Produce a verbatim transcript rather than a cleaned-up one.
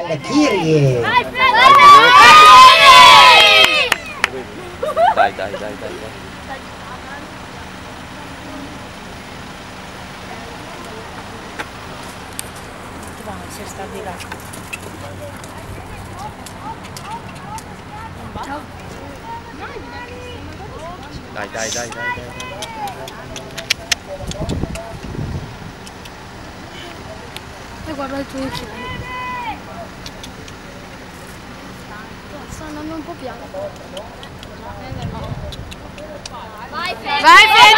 del Kyrie. Dai, dai, dai, dai, dai. Si sta di là. Ciao. Dai, dai, dai, dai, dai. E guarda il tuo uccello. Sta andando un po' piano. Vai, Fede! Vai, Fede!